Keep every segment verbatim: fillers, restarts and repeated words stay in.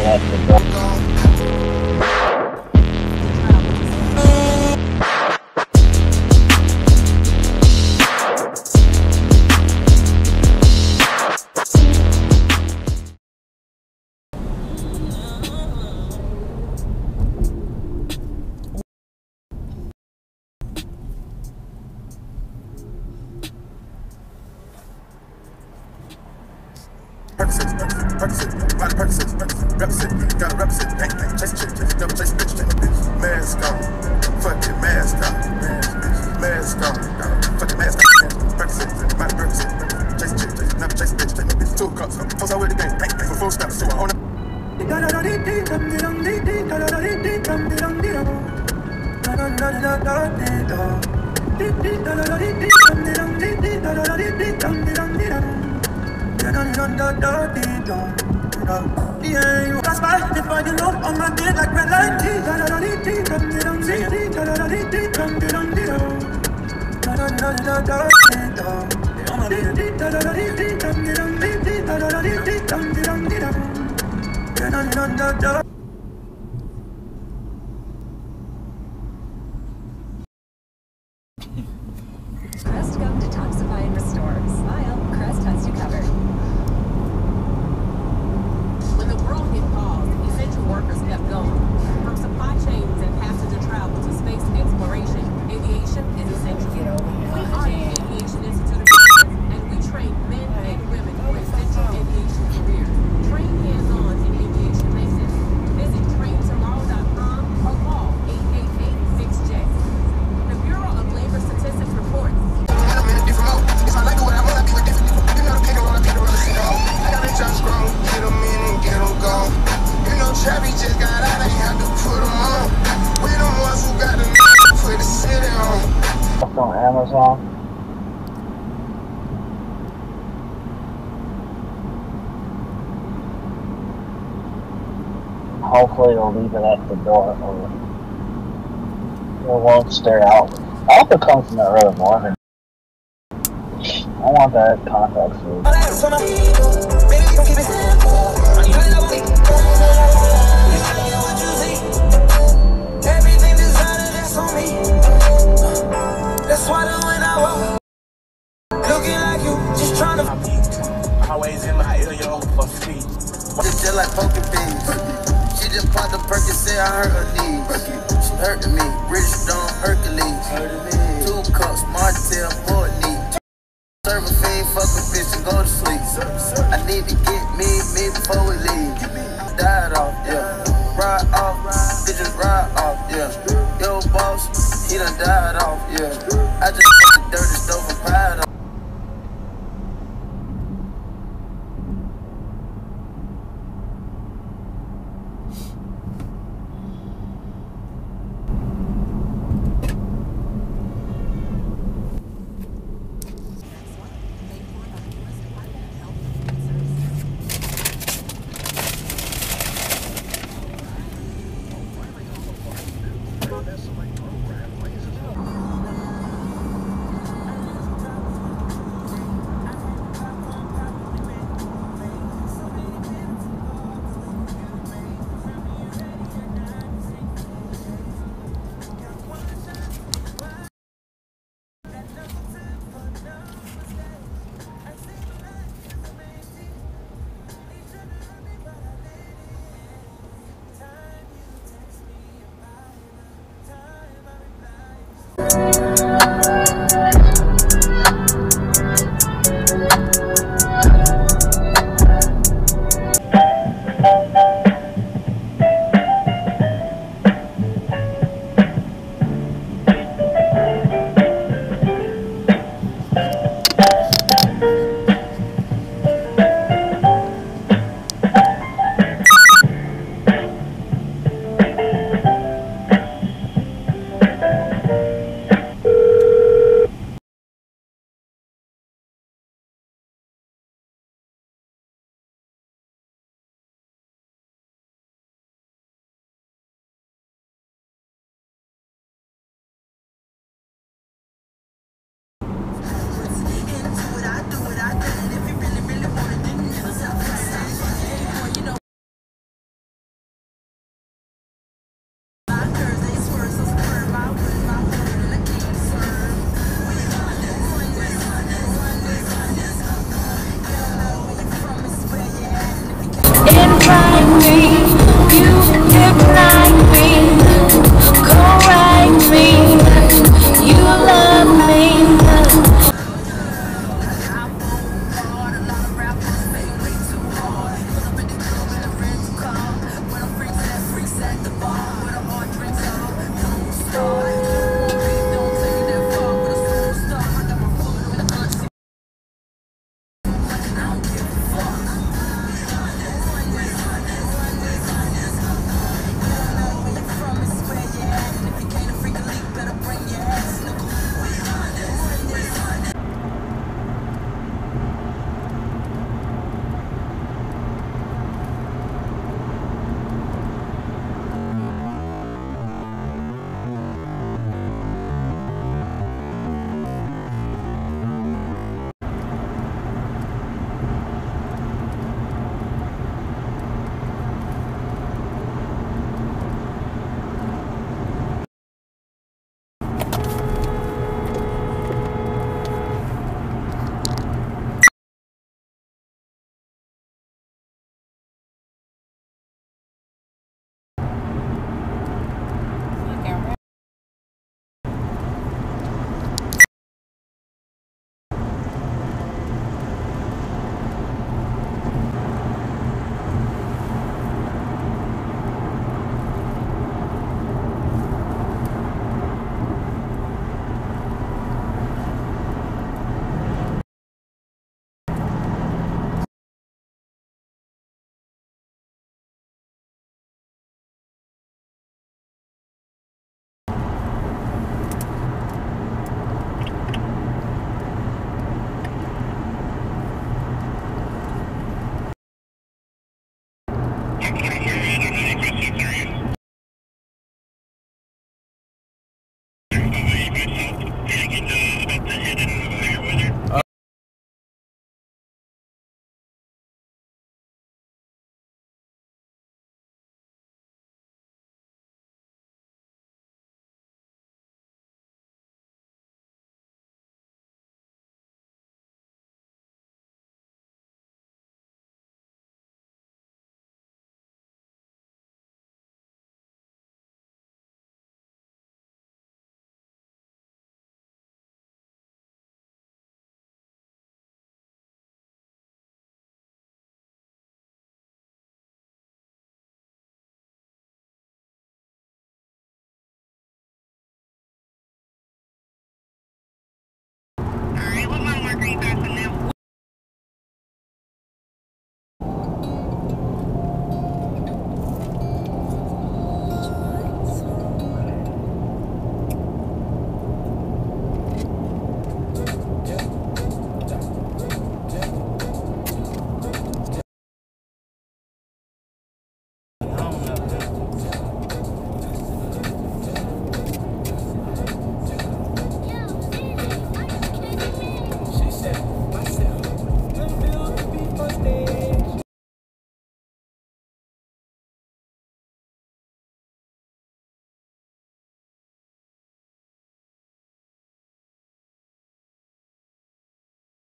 leaving at the door. Crest Gum Detoxify and Restore. Smile, Crest has you covered. When the world hit pause, essential workers kept going. From supply chains and passenger travel to space exploration, aviation is essential. We are the Aviation Institute of Business, and we train men and women for essential aviation careers. Train hands-on in aviation maintenance. Visit train tomorrow dot com or call eight eight eight six J. The Bureau of Labor Statistics reports. Chevy just got out, ain't have to put them on. We the ones who got the put the city on. Up on Amazon. Hopefully they'll leave it at the door or it won't stare out. I hope it comes from that early morning. I want that contact food. That's why the when I walk, looking like you, just trying to peek. Always in my ear, yo, for speed. It's just like poker beans. She just popped the perk and said I hurt her knees. She hurting me, British Stone Hercules. Two cups, Martell, Courtney. Serve a fiend, fuck a bitch and go to sleep. I need to get me, me before we leave. Died off, yeah. Ride off, bitches ride off, yeah. Yo, boss, he done died off, yeah. I just put the dirty stove and pride off.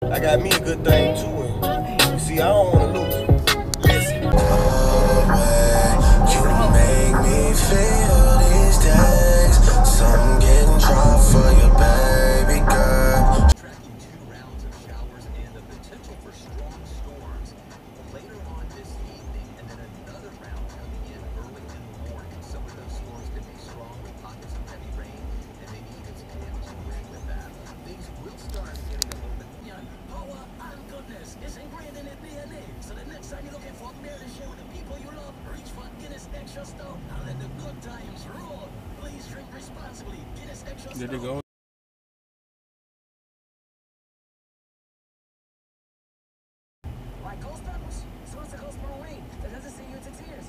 I got me a good thing too. And see, I don't want to lose. Listen. The way you make me feel these days. Something getting dropped for your baby girl. Tracking two rounds of showers and the potential for strong storms later on this evening, and then another round coming in early in the morning. Some of those storms could be strong with pockets of heavy rain, and maybe even some hail to bring with that. Things will start getting a little bit. Power and goodness is ingrained in the D N A. So the next time you're looking for beer to share with the people you love, reach for Guinness Extra Stout and let the good times roll. Please drink responsibly. Guinness Extra Stout. Did it go? Like Ghost Peppers, so it's a Ghost Marine that doesn't send you into tears.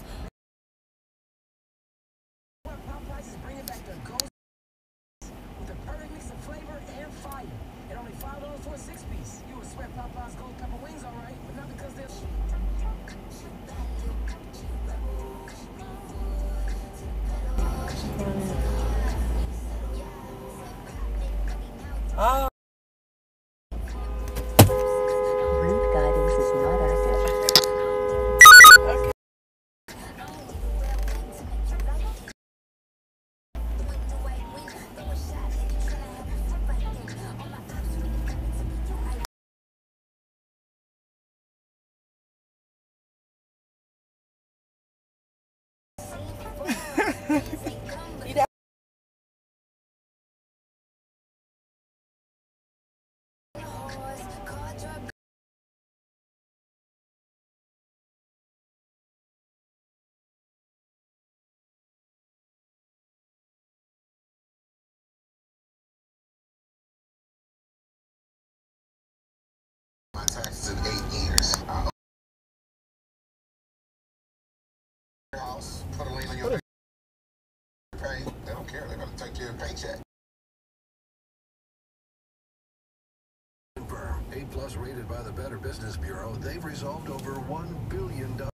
What pop prices bringing back the Ghost with the perfect mix of flavor and fire. At only five dollars for a six-piece. You would swear Popeye's Ghost Pepper wings, all right, but not because they're. Ah. Route guidance is not active. My taxes in eight years. Uh, house, put a lien on your pay. They don't care. They're gonna take your paycheck. A plus rated by the Better Business Bureau, they've resolved over one billion dollars.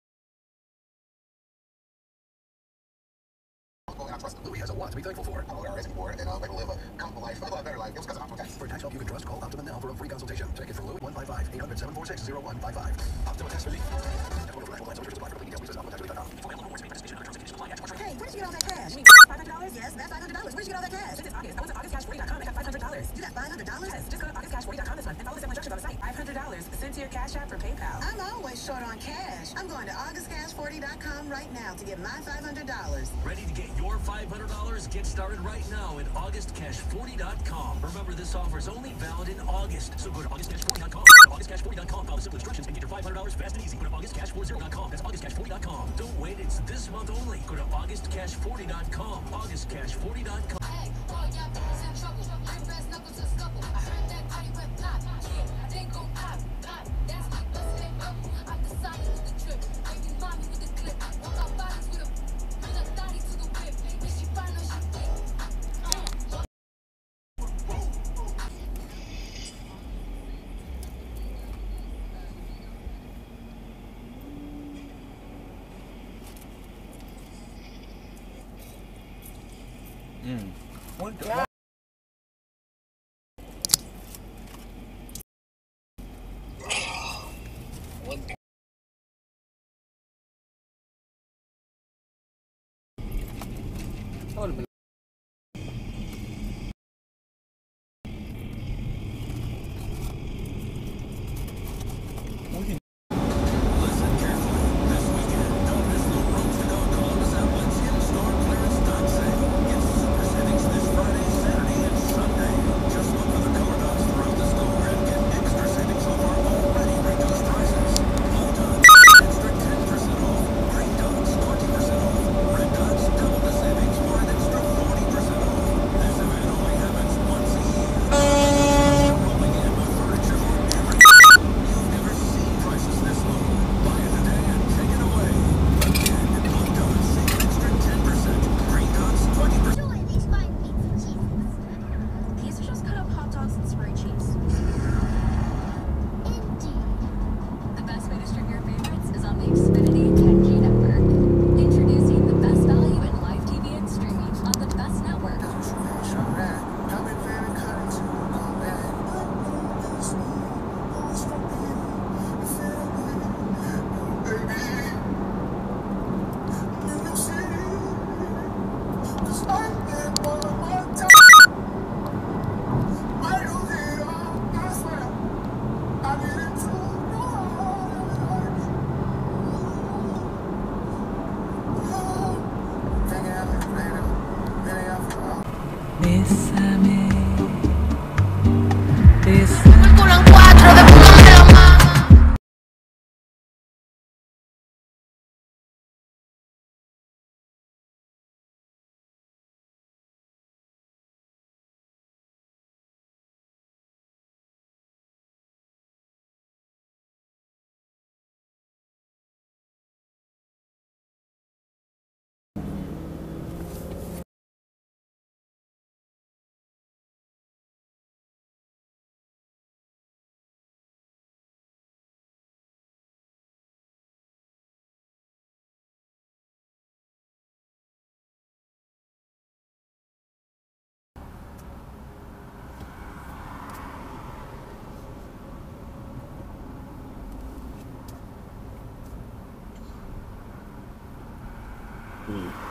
Louis has a lot to be thankful for. I don't got for it, and I'll make live a comfortable life, a better life. It was because of Optima Tax. For tax help you can trust, call Optima now for a free consultation. Take it from Louis, one five five, eight hundred, seven four six, zero one five five. Optima Tax Relief. Hey, where did you get all that cash? You mean five hundred dollars? Yes, that's five hundred dollars. Where did you get all that cash? Since it's August, I went to august cash forty dot com and got five hundred dollars. You got five hundred dollars? Yes, just go to august cash forty dot com this month and follow the simple instructions on the site. five hundred dollars sent to your Cash App or PayPal. I'm always short on cash. I'm going to august cash forty dot com right now to get my five hundred dollars. Ready to get your five hundred dollars? Get started right now at august cash forty dot com. Remember, this offer is only valid in August. So go to august cash forty dot com. Go to august cash forty dot com. Follow the simple instructions and get your five hundred dollars fast and easy. Go to august cash forty dot com. That's august cash forty dot com. Don't wait. It's this month only. Go to august cash forty dot com. august cash forty dot com. Hey, all y'all bitches in trouble. Bring brass knuckles to scuffle. I heard that body went pop. Yeah, they go pop, pop. That's me busting it up. I'm the Sonic with the drip. Baby mommy with the clip. Walk out bodies with a bring a thotty to the whip. When she find her, she thick. Uh. Mm. What the? What the? Columbus at What's in Store clearance stock sale. It's super savings this Friday, Mm.